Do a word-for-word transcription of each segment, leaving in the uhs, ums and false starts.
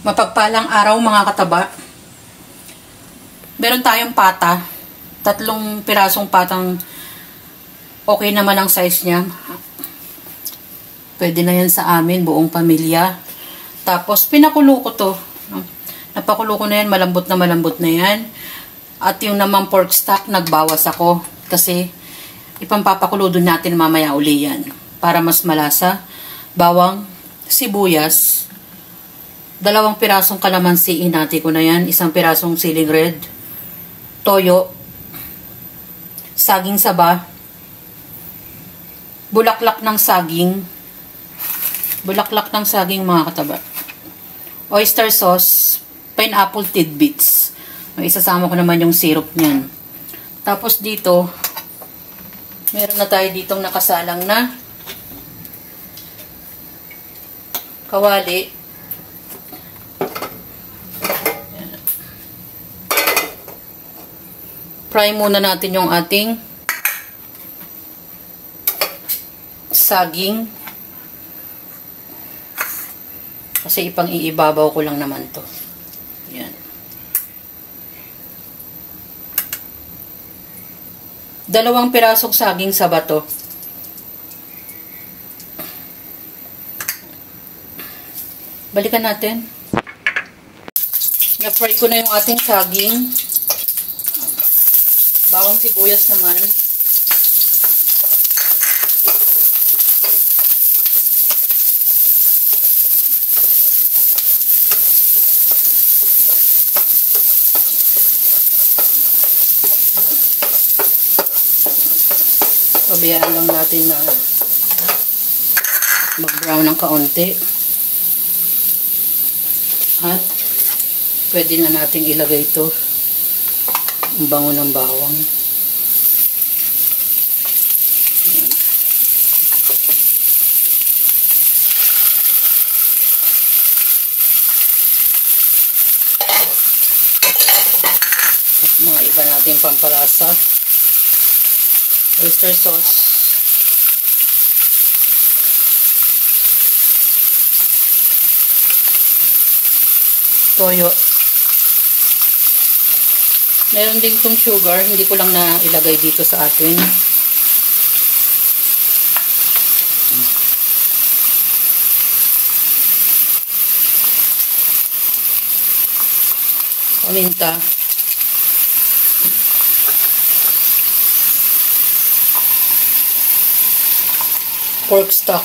Mapagpalang araw mga kataba. Meron tayong pata. Tatlong pirasong patang okay naman ang size niya. Pwede na yan sa amin, buong pamilya. Tapos pinakulo ko to. Napakulo ko na yan, malambot na malambot na yan. At yung naman pork stock, nagbawas ako. Kasi ipampapakulo doon natin mamaya uli yan. Para mas malasa. Bawang, sibuyas. Dalawang pirasong kalamansi, inati ko na yan. Isang pirasong siling red. Toyo. Saging saba. Bulaklak ng saging. Bulaklak ng saging mga kataba. Oyster sauce. Pineapple tidbits. Isasama ko naman yung syrup niyan. Tapos dito, meron na tayo ditong nakasalang na kawali. Fry muna natin yung ating saging. Kasi ipang iibabaw ko lang naman to. Yan. Dalawang pirasong saging sa bato. Balikan natin. Na-fry ko na yung ating saging. Bawang sibuyas naman. Pabayaan lang natin na mag-brown ng kaunti. At pwede na natin ilagay ito. Ang bango ng bawang. Ayan. At mga iba natin pampalasa. Oyster sauce. Toyo. Meron din tong sugar, hindi ko lang na ilagay dito sa atin. Paminta. Pork stock.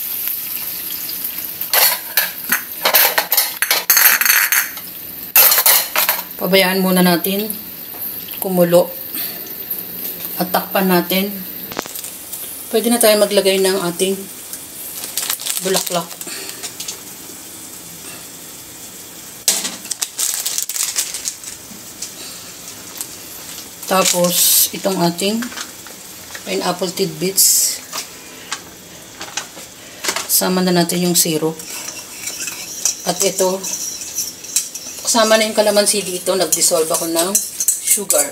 Pabayaan muna natin kumulo at takpan natin. Pwede na tayo maglagay ng ating bulaklak. Tapos itong ating pineapple tidbits. Sama na natin yung syrup. At ito, kasama na yung kalamansi dito, nag-dissolve ako ng sugar.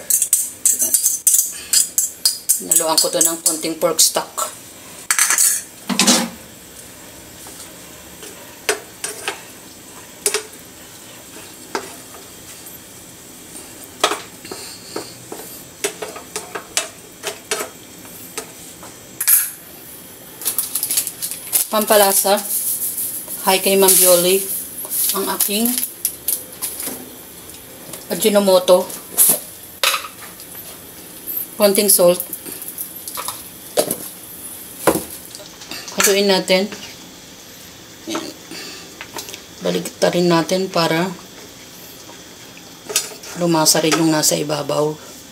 Naluan ko to ng konting pork stock. Pampalasa, hi kay Ma'am Bioli, ang aking Ajinomoto, konting salt. Haluin natin. Ayan. Baliktarin natin para lumasa rin yung nasa ibabaw.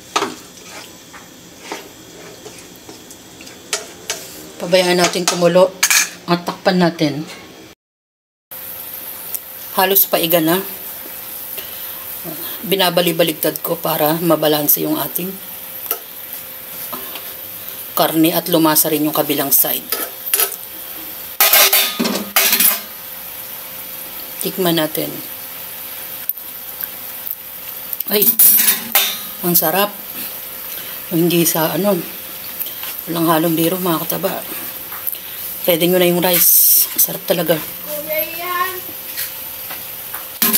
Pabayaan natin kumulo at takpan natin. Halos paiga na. Binabali-baligtad ko para mabalanse yung ating karne at lumasa rin yung kabilang side. Tikman natin. Ay, ang sarap. Hindi sa ano, walang halong biro mga kataba. Pwede nyo na yung rice. Sarap talaga.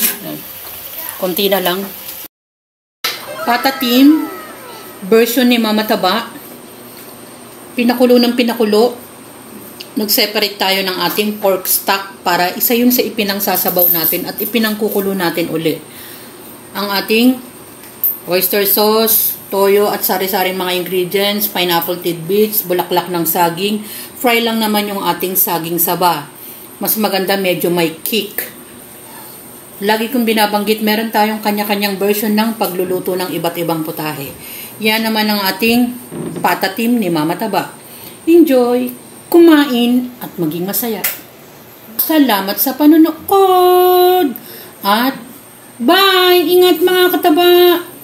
Konti na lang. Patatim, version ni Mama Taba. Pinakulo ng pinakulo. Nag-separate tayo ng ating pork stock para isa yun sa ipinangsasabaw natin at ipinangkukulo natin uli. Ang ating oyster sauce, toyo at sari-saring mga ingredients, pineapple tidbits, bulaklak ng saging. Fry lang naman yung ating saging saba. Mas maganda medyo may kick. Lagi kong binabanggit, meron tayong kanya-kanyang version ng pagluluto ng iba't ibang putahe. Yan naman ang ating patatim ni Mama Taba. Enjoy, kumain, at maging masaya. Salamat sa panonood! At bye! Ingat mga kataba!